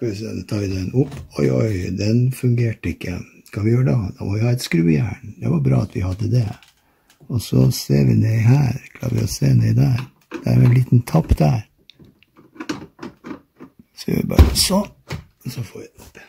Skal vi se, da tar vi den opp. Oi, den fungerte ikke. Hva vi gjør da? Da må vi ha et skrujern. Det var bra at vi hadde det. Og så ser vi ned her. Klarer vi å se ned der? Det er en liten tapp der. Så gjør vi bare sånn. Og så får vi den opp.